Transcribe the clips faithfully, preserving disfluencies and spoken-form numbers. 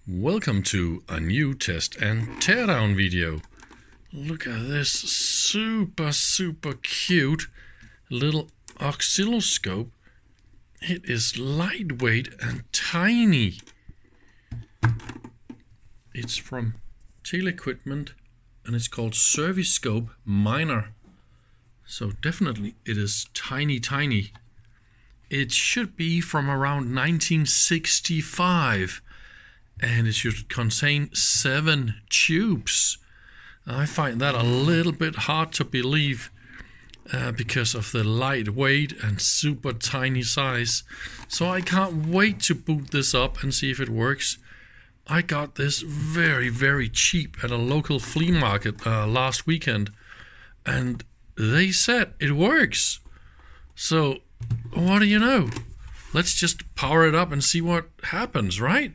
Welcome to a new test and teardown video. Look at this super super cute little oscilloscope. It is lightweight and tiny. It's from Telequipment and it's called Serviscope Minor. So definitely it is tiny tiny. It should be from around nineteen sixty-five. And it should contain seven tubes. I find that a little bit hard to believe uh, because of the lightweight and super tiny size. So I can't wait to boot this up and see if it works. I got this very very cheap at a local flea market uh, last weekend, and they said it works. So what do you know? Let's just power it up and see what happens, right?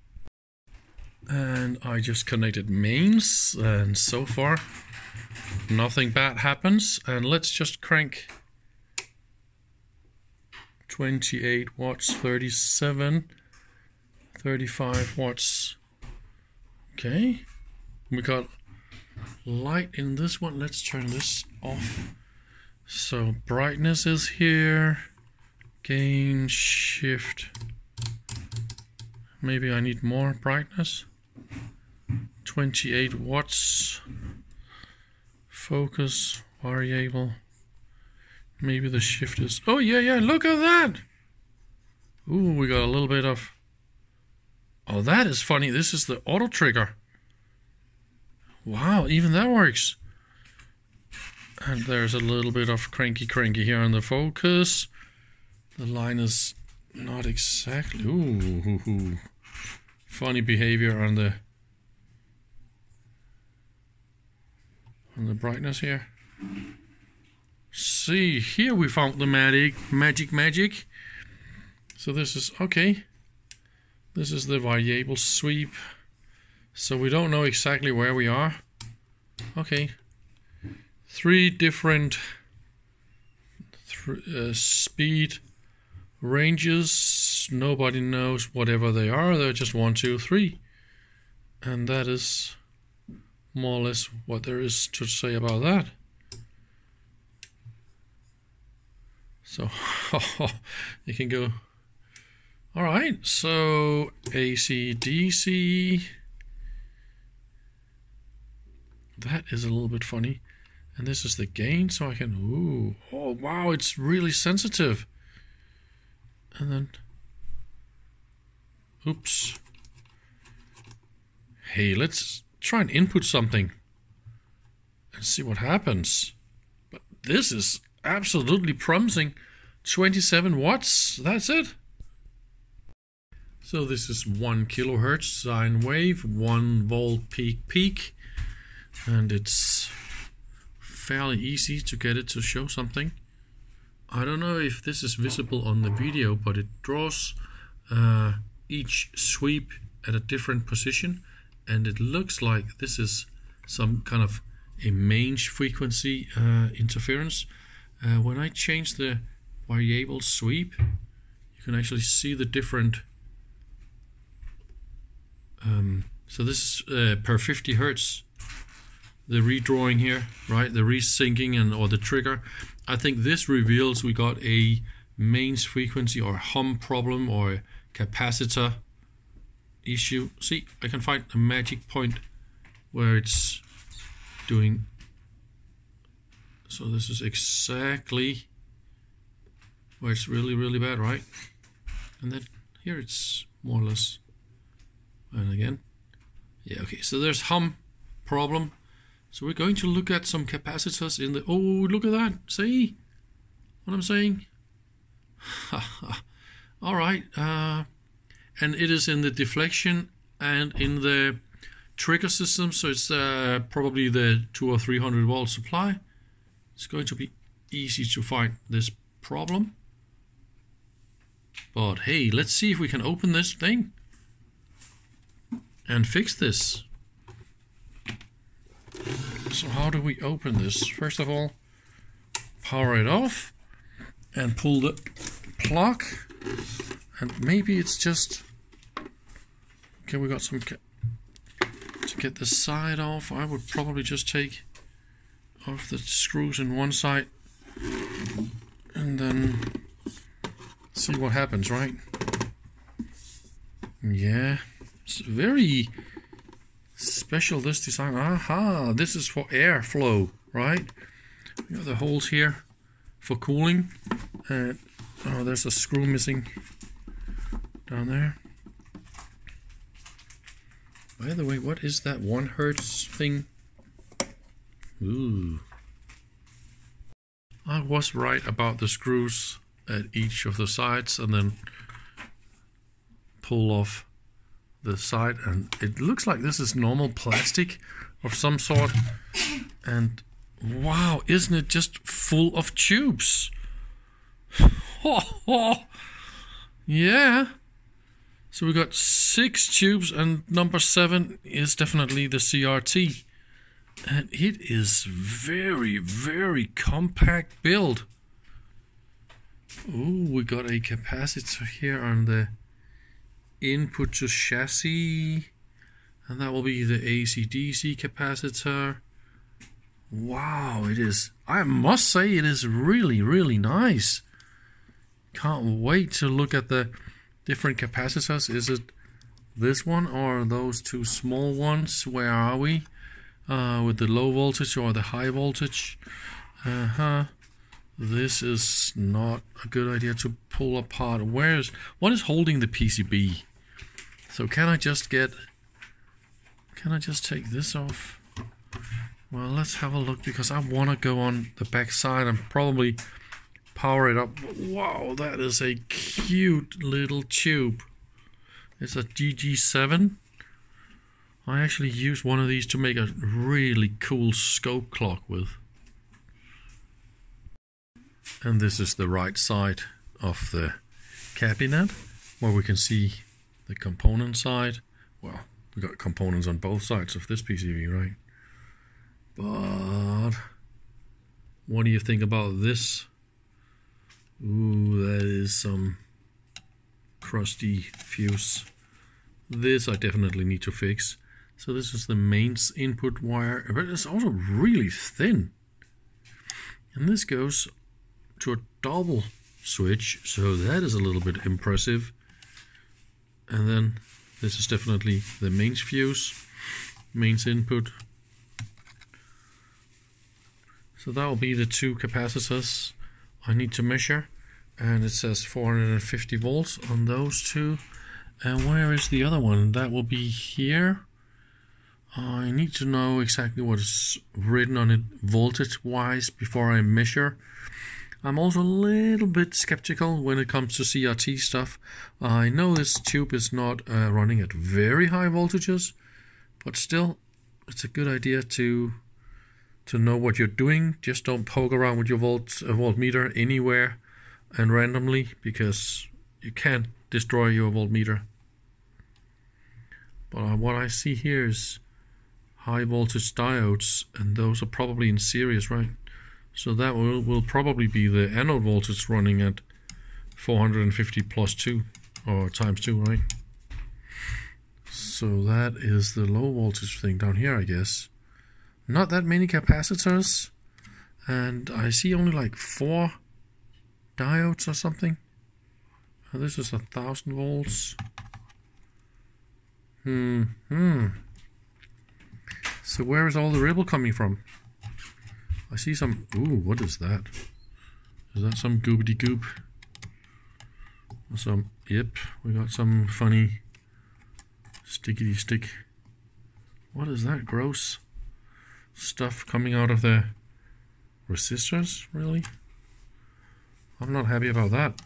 And I just connected mains, and so far nothing bad happens. And let's just crank twenty-eight watts, thirty-seven, thirty-five watts. Okay, we got light in this one. Let's turn this off. So brightness is here, gain, shift. Maybe I need more brightness. twenty-eight watts. Focus, variable. Maybe the shift is... Oh, yeah, yeah, look at that! Ooh, we got a little bit of... Oh, that is funny. This is the auto trigger. Wow, even that works. And there's a little bit of cranky cranky here on the focus. The line is not exactly... Ooh, hoo, hoo. Funny behavior on the on the brightness here. See, here we found the magic, magic, magic. So this is okay. This is the variable sweep. So we don't know exactly where we are. Okay, three different th uh, speed ranges. Nobody knows whatever they are. They're just one, two, three, and that is more or less what there is to say about that. So you can go. All right, so A C D C. That is a little bit funny, and this is the gain, so I can. Ooh, oh wow, it's really sensitive. And then. Oops. Hey, let's try and input something and see what happens. But this is absolutely promising. twenty-seven watts, that's it. So this is one kilohertz sine wave, one volt peak peak, and it's fairly easy to get it to show something. I don't know if this is visible on the video, but it draws uh, each sweep at a different position, and it looks like this is some kind of a main frequency uh, interference. Uh, when I change the variable sweep, you can actually see the different um, so this is uh, per fifty hertz, the redrawing here, right, the resyncing and or the trigger. I think this reveals we got a mains frequency or hum problem or capacitor issue. See, I can find a magic point where it's doing. So this is exactly where it's really really bad, right? And then here it's more or less. And again, yeah, okay. So there's hum problem. So we're going to look at some capacitors in the. Oh, look at that! See what I'm saying? All right. Uh, and it is in the deflection and in the trigger system, so it's uh, probably the two or three hundred volt supply. It's going to be easy to find this problem. But hey, let's see if we can open this thing and fix this. So how do we open this? First of all, power it off and pull the plug, and maybe it's just Okay, we got some... To get the side off, I would probably just take off the screws in one side and then see what happens, right? Yeah, it's very special, this design. Aha, this is for airflow, right? We got the holes here for cooling. And oh, there's a screw missing down there. By the way, what is that one hertz thing? Ooh. I was right about the screws at each of the sides, and then pull off the side, and it looks like this is normal plastic of some sort. And wow, isn't it just full of tubes? Oh, oh. Yeah. So we got six tubes, and number seven is definitely the C R T. And it is very, very compact build. Ooh, we got a capacitor here on the input to chassis. And that will be the A C D C capacitor. Wow, it is. I must say it is really, really nice. Can't wait to look at the different capacitors. Is it this one or those two small ones? Where are we? Uh, with the low voltage or the high voltage? Uh-huh. This is not a good idea to pull apart. Where's what is holding the P C B? So can I just get can I just take this off? Well, let's have a look, because I want to go on the back side and probably power it up. Wow, that is a cute little tube. It's a G G seven. I actually used one of these to make a really cool scope clock with. And this is the right side of the cabinet, where we can see the component side. Well, we got components on both sides of this P C B, right? But what do you think about this? Ooh, that is some crusty fuse. This I definitely need to fix. So this is the mains input wire, but it's also really thin. And this goes to a double switch, so that is a little bit impressive. And then this is definitely the mains fuse, mains input. So that will be the two capacitors I need to measure, and it says four hundred fifty volts on those two. And where is the other one? That will be here. I need to know exactly what is written on it voltage wise before I measure. I'm also a little bit skeptical when it comes to C R T stuff. I know this tube is not uh, running at very high voltages, but still it's a good idea to to know what you're doing. Just don't poke around with your volt, uh, voltmeter anywhere and randomly, because you can destroy your voltmeter. But uh, what I see here is high voltage diodes, and those are probably in series, right? So that will, will probably be the anode voltage running at four hundred fifty plus two, or times two, right? So that is the low voltage thing down here, I guess. Not that many capacitors, and I see only like four diodes or something. And this is a thousand volts. Hmm, hmm. So where is all the ripple coming from? I see some... Ooh, what is that? Is that some goobity goop? Some... Yep, we got some funny stickity stick. What is that gross stuff coming out of the resistors, really? I'm not happy about that.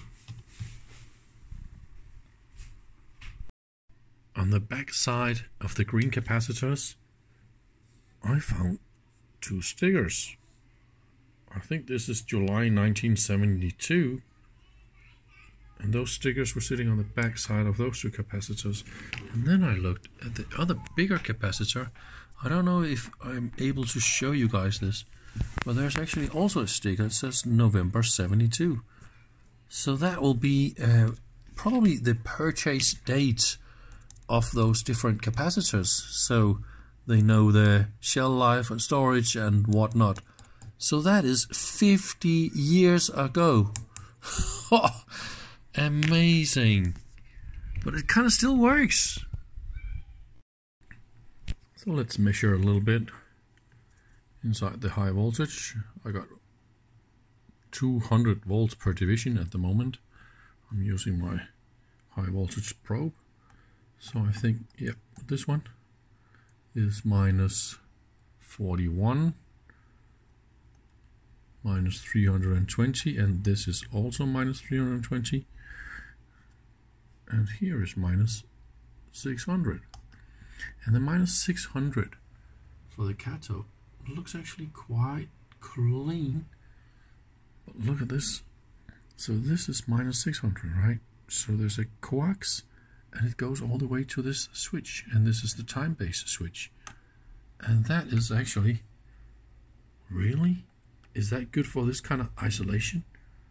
On the back side of the green capacitors, I found two stickers. I think this is July nineteen seventy-two, and those stickers were sitting on the back side of those two capacitors. And then I looked at the other bigger capacitor. I don't know if I'm able to show you guys this, but there's actually also a sticker that says November seventy-two. So that will be uh, probably the purchase date of those different capacitors, so they know their shell life and storage and whatnot. So that is fifty years ago. Amazing. But it kind of still works. So let's measure a little bit inside the high voltage. I got two hundred volts per division at the moment. I'm using my high voltage probe. So I think, yep, this one is minus forty-one, minus three hundred twenty, and this is also minus three hundred twenty. And here is minus six hundred. And the minus six hundred for the cathode looks actually quite clean. But look at this. So this is minus six hundred, right? So there's a coax and it goes all the way to this switch. And this is the time-based switch. And that is actually, really? Is that good for this kind of isolation?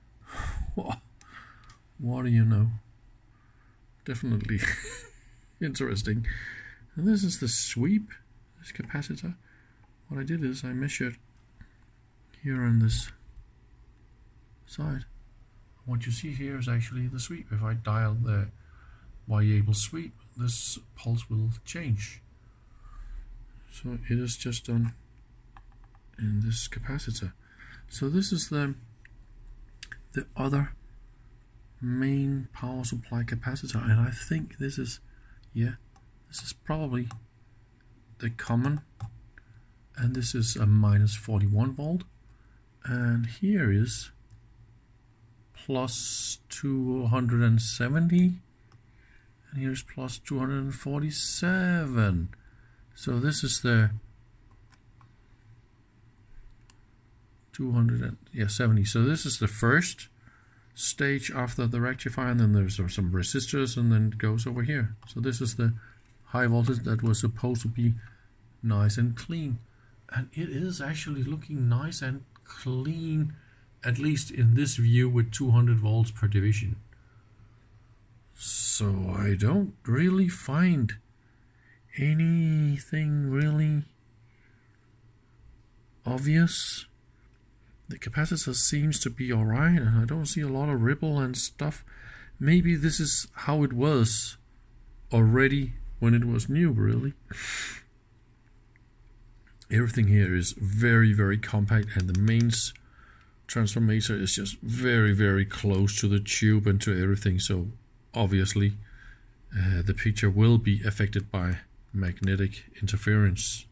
What do you know? Definitely interesting. And this is the sweep, this capacitor. What I did is I measured here on this side. What you see here is actually the sweep. If I dial the variable sweep, this pulse will change. So it is just done in this capacitor. So this is the the other main power supply capacitor, and I think this is, yeah, this is probably the common, and this is a minus forty-one volt, and here is plus two hundred seventy, and here's plus two hundred forty-seven. So this is the two hundred seventy. So this is the first stage after the rectifier, and then there's some resistors, and then it goes over here. So this is the high voltage that was supposed to be nice and clean, and it is actually looking nice and clean, at least in this view, with two hundred volts per division. So I don't really find anything really obvious. The capacitor seems to be alright, and I don't see a lot of ripple and stuff. Maybe this is how it was already when it was new, really. Everything here is very, very compact, and the mains transformator is just very, very close to the tube and to everything. So obviously uh, the picture will be affected by magnetic interference.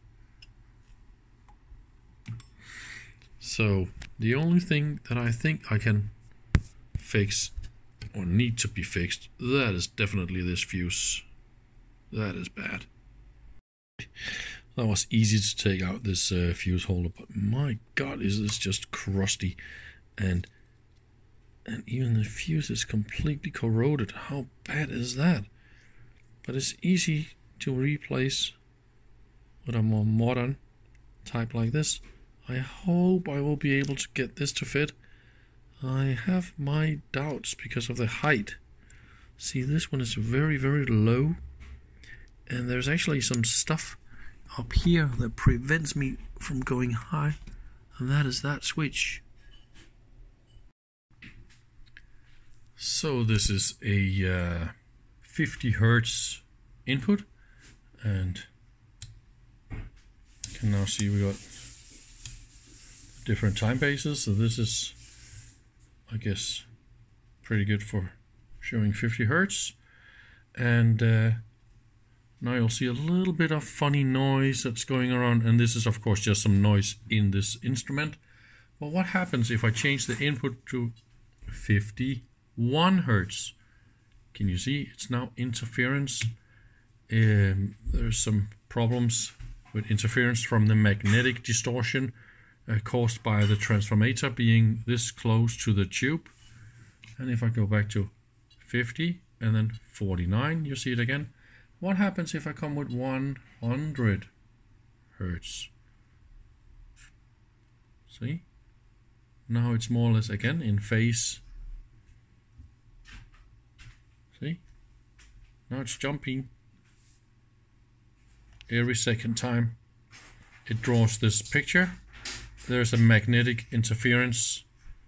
So the only thing that I think I can fix, or need to be fixed, that is definitely this fuse. That is bad. That was easy to take out, this uh, fuse holder, but my god, is this just crusty, and and even the fuse is completely corroded. How bad is that? But it's easy to replace with a more modern type like this. I hope I will be able to get this to fit. I have my doubts because of the height. See, this one is very, very low, and there's actually some stuff up here that prevents me from going high, and that is that switch. So this is a uh, fifty hertz input, and you can now see we got different time bases. So this is, I guess, pretty good for showing fifty hertz, and uh, now you'll see a little bit of funny noise that's going around, and this is of course just some noise in this instrument. But what happens if I change the input to fifty-one hertz? Can you see it's now interference? Um, there's some problems with interference from the magnetic distortion uh, caused by the transformator being this close to the tube. And if I go back to fifty and then forty-nine, you see it again. What happens if I come with one hundred hertz? See? Now it's more or less again in phase. See? Now it's jumping every second time it draws this picture, there's a magnetic interference.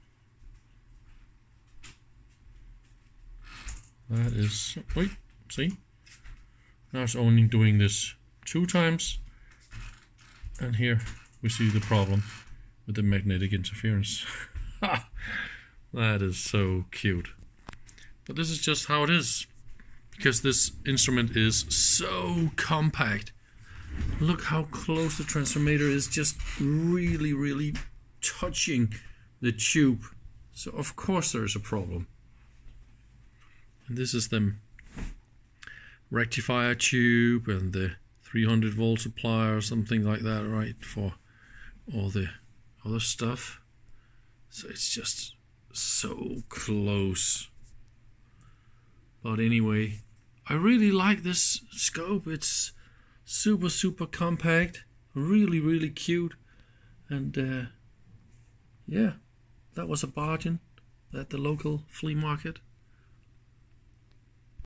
That is, wait, see? Now it's only doing this two times, and here we see the problem with the magnetic interference. That is so cute. But this is just how it is, because this instrument is so compact. Look how close the transformator is, just really, really touching the tube. So of course there is a problem. And this is the rectifier tube and the three hundred volt supply or something like that, right, for all the other stuff. So it's just so close. But anyway, I really like this scope. It's super, super compact, really, really cute. And uh, yeah, that was a bargain at the local flea market.